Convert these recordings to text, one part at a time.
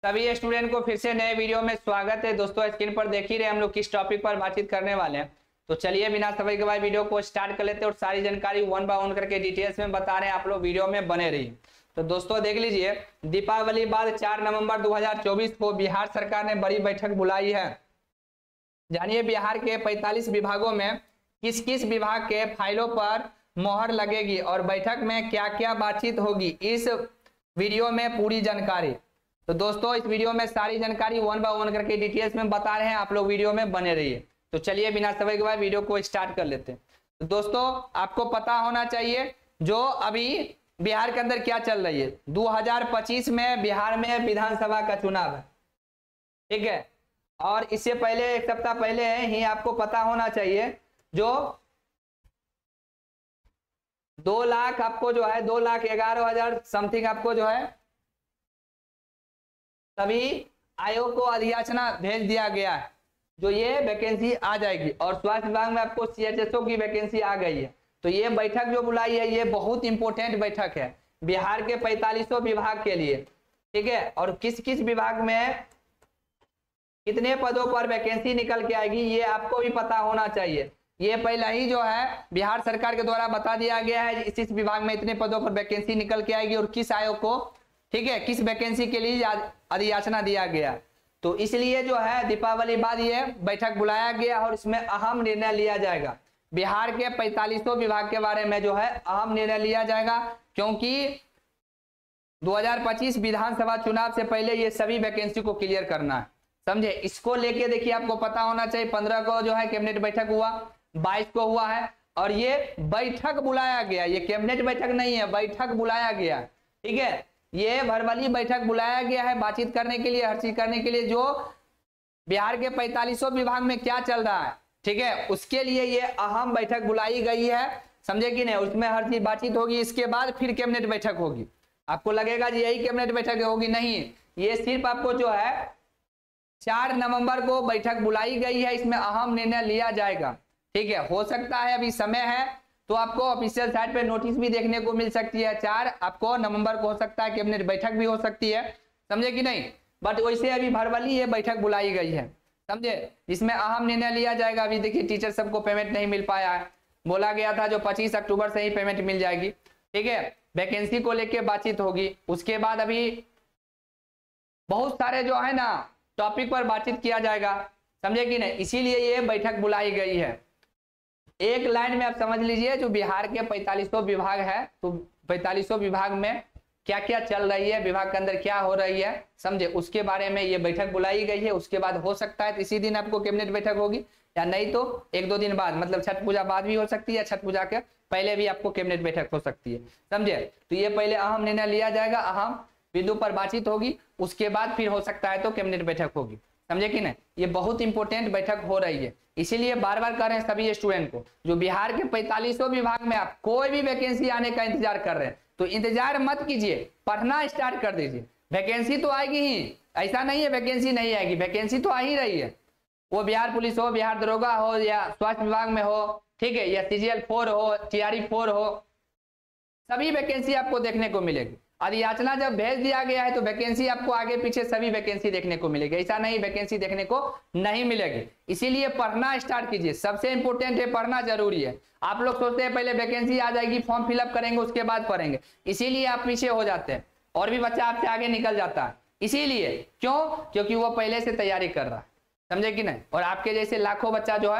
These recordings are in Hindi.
सभी स्टूडेंट को फिर से नए वीडियो में स्वागत है। दोस्तों स्क्रीन पर देख ही रहे हम लोग किस टॉपिक पर बातचीत करने वाले हैं। तो चलिए बिना समय के बाद वीडियो को स्टार्ट कर लेते हैं और सारी जानकारी वन बाय वन करके डिटेल्स में बता रहे हैं, आप लोग वीडियो में बने रहिए। तो दोस्तों देख लीजिए, दीपावली बाद 4 नवंबर 2024 को बिहार सरकार ने बड़ी बैठक बुलाई है। जानिए बिहार के 45 विभागों में किस किस विभाग के फाइलों पर मोहर लगेगी और बैठक में क्या क्या बातचीत होगी, इस वीडियो में पूरी जानकारी। तो दोस्तों इस वीडियो में सारी जानकारी वन बाय वन करके डिटेल्स में बता रहे हैं, आप लोग वीडियो में बने रहिए। तो चलिए बिना समय के बाद वीडियो को स्टार्ट कर लेते हैं। तो दोस्तों आपको पता होना चाहिए जो अभी बिहार के अंदर क्या चल रही है। 2025 में बिहार में विधानसभा का चुनाव है, ठीक है। और इससे पहले एक सप्ताह पहले ही आपको पता होना चाहिए जो 2 लाख आपको जो है 2,11,000 समथिंग आपको जो है सभी आयोग को अधियाचना भेज दिया गया है, जो ये वैकेंसी आ जाएगी। और स्वास्थ्य विभाग में आपको CHSO की वैकेंसी आ गई है। तो ये बैठक जो बुलाई है ये बहुत इंपॉर्टेंट बैठक है बिहार के 45 विभाग के लिए, ठीक है। और किस किस विभाग में कितने पदों पर वैकेंसी निकल के आएगी ये आपको भी पता होना चाहिए। ये पहले ही जो है बिहार सरकार के द्वारा बता दिया गया है इस विभाग में इतने पदों पर वैकेंसी निकल के आएगी और किस आयोग को, ठीक है, किस वैकेंसी के लिए अधियाचना दिया गया। तो इसलिए जो है दीपावली बाद ये बैठक बुलाया गया और इसमें अहम निर्णय लिया जाएगा। बिहार के 45 विभाग के बारे में जो है अहम निर्णय लिया जाएगा, क्योंकि 2025 विधानसभा चुनाव से पहले ये सभी वैकेंसी को क्लियर करना है, समझे। इसको लेके देखिए आपको पता होना चाहिए 15 को जो है कैबिनेट बैठक हुआ, 22 को हुआ है और ये बैठक बुलाया गया। ये कैबिनेट बैठक नहीं है, बैठक बुलाया गया, ठीक है। ये वर्चुअली बैठक बुलाया गया है बातचीत करने के लिए, हर चीज करने के लिए जो बिहार के 45 विभाग में क्या चल रहा है, ठीक है, उसके लिए ये अहम बैठक बुलाई गई है, समझे कि नहीं। उसमें हर चीज बातचीत होगी, इसके बाद फिर कैबिनेट बैठक होगी। आपको लगेगा जी यही कैबिनेट बैठक होगी, नहीं, ये सिर्फ आपको जो है 4 नवंबर को बैठक बुलाई गई है, इसमें अहम निर्णय लिया जाएगा, ठीक है। हो सकता है अभी समय है तो आपको ऑफिशियल साइट पे नोटिस भी देखने को मिल सकती है। 4 आपको नवंबर को हो सकता है कैबिनेट बैठक भी हो सकती है, समझे कि नहीं। बट वैसे अभी वर्चुअली ये बैठक बुलाई गई है, समझे, जिसमें अहम निर्णय लिया जाएगा। अभी देखिए टीचर सबको पेमेंट नहीं मिल पाया है, बोला गया था जो 25 अक्टूबर से ही पेमेंट मिल जाएगी, ठीक है। वैकेंसी को लेके बातचीत होगी, उसके बाद अभी बहुत सारे जो है ना टॉपिक पर बातचीत किया जाएगा, समझे कि नहीं। इसीलिए ये बैठक बुलाई गई है। एक लाइन में आप समझ लीजिए जो बिहार के 45 विभाग है, तो 45 विभाग में क्या क्या चल रही है, विभाग के अंदर क्या हो रही है, समझे, उसके बारे में ये बैठक बुलाई गई है। उसके बाद हो सकता है तो इसी दिन आपको कैबिनेट बैठक होगी, या नहीं तो 1-2 दिन बाद, मतलब छठ पूजा बाद भी हो सकती है, छठ पूजा के पहले भी आपको कैबिनेट बैठक हो सकती है, समझे। तो ये पहले अहम निर्णय लिया जाएगा, अहम बिंदु पर बातचीत होगी, उसके बाद फिर हो सकता है तो कैबिनेट बैठक होगी, समझे कि नहीं। ये बहुत इंपॉर्टेंट बैठक हो रही है, इसीलिए बार बार कह रहे हैं सभी स्टूडेंट को जो बिहार के 45 विभाग में आप कोई भी वैकेंसी आने का इंतजार कर रहे हैं तो इंतजार मत कीजिए, पढ़ना स्टार्ट कर दीजिए। वैकेंसी तो आएगी ही, ऐसा नहीं है वैकेंसी नहीं आएगी, वैकेंसी तो आ ही रही है। वो बिहार पुलिस हो, बिहार दरोगा हो, या स्वास्थ्य विभाग में हो, ठीक है, या CGL 4 हो, TRE 4 हो, सभी वैकेंसी आपको देखने को मिलेगी। अधियाचना जब भेज दिया गया है तो वैकेंसी आपको आगे पीछे सभी वैकेंसी देखने को मिलेगी, ऐसा नहीं वैकेंसी देखने को नहीं मिलेगी। इसीलिए पढ़ना स्टार्ट कीजिए, सबसे इंपॉर्टेंट है, पढ़ना जरूरी है। आप लोग सोचते हैं पहले वैकेंसी आ जाएगी फॉर्म फिलअप करेंगे उसके बाद पढ़ेंगे, इसीलिए आप पीछे हो जाते हैं और भी बच्चा आपसे आगे निकल जाता है। इसीलिए क्यों, क्योंकि वो पहले से तैयारी कर रहा है, समझे कि नहीं। और आपके जैसे लाखों बच्चा जो है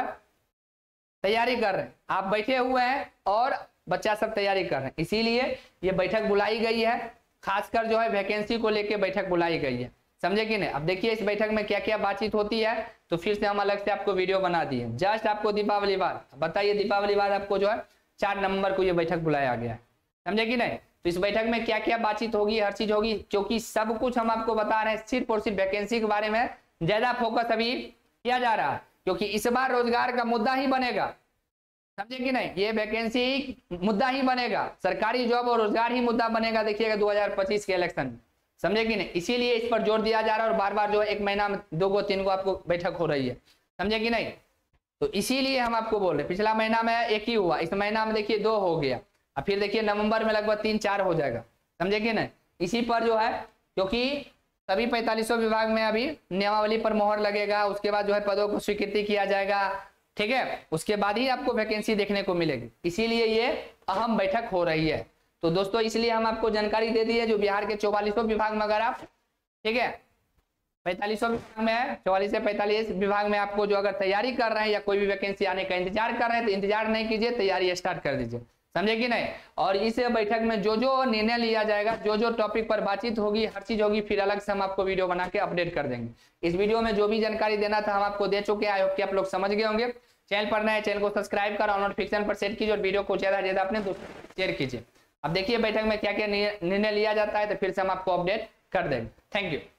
तैयारी कर रहे हैं, आप बैठे हुए हैं और बच्चा सब तैयारी कर रहे हैं, इसीलिए ये बैठक बुलाई गई है। खासकर जो है वैकेंसी को लेके बैठक बुलाई गई है, समझे कि नहीं। अब देखिए इस बैठक में क्या क्या बातचीत होती है, तो फिर से हम अलग से आपको वीडियो बना दिए। जस्ट आपको दीपावली बाद बताइए, दीपावली बाद आपको जो है 4 नवंबर को ये बैठक बुलाया गया है, समझे कि नहीं। तो इस बैठक में क्या क्या बातचीत होगी, हर चीज होगी, क्योंकि सब कुछ हम आपको बता रहे हैं, सिर्फ और सिर्फ वैकेंसी के बारे में ज्यादा फोकस अभी किया जा रहा है, क्योंकि इस बार रोजगार का मुद्दा ही बनेगा, समझे कि नहीं। ये वैकेंसी मुद्दा ही बनेगा, सरकारी जॉब और रोजगार ही मुद्दा बनेगा, देखिएगा 2025 के इलेक्शन में, समझे कि नहीं। इसीलिए इस पर जोर दिया जा रहा है और बार बार जो है 1 महीना में 2 3 को आपको बैठक हो रही है, समझे कि नहीं। तो इसीलिए हम आपको बोल रहे, पिछला महीना में 1 ही हुआ, इस महीना में देखिए 2 हो गया, और फिर देखिए नवंबर में लगभग 3-4 हो जाएगा, समझे कि नहीं। इसी पर जो है, क्योंकि सभी 45 विभाग में अभी नियमावली पर मोहर लगेगा, उसके बाद जो है पदों को स्वीकृति किया जाएगा, ठीक है, उसके बाद ही आपको वैकेंसी देखने को मिलेगी। इसीलिए ये अहम बैठक हो रही है। तो दोस्तों इसलिए हम आपको जानकारी दे दी है, जो बिहार के 44 विभाग में अगर आप, ठीक है, 45 विभाग में है, 44 से 45 विभाग में आपको जो अगर तैयारी कर रहे हैं या कोई भी वैकेंसी आने का इंतजार कर रहे हैं तो इंतजार नहीं कीजिए, तैयारी स्टार्ट कर दीजिए, समझे कि नहीं। और इस बैठक में जो जो निर्णय लिया जाएगा, जो जो टॉपिक पर बातचीत होगी, हर चीज होगी, फिर अलग से हम आपको वीडियो बना के अपडेट कर देंगे। इस वीडियो में जो भी जानकारी देना था हम आपको दे चुके हैं। आई होप कि आप लोग समझ गए होंगे। चैनल पर नए, चैनल को सब्सक्राइब कर और नोटिफिकेशन पर सेट कीजिए और वीडियो को ज्यादा से ज्यादा अपने दोस्तों को शेयर कीजिए। अब देखिए बैठक में क्या क्या निर्णय लिया जाता है, तो फिर से हम आपको अपडेट कर देंगे। Thank you.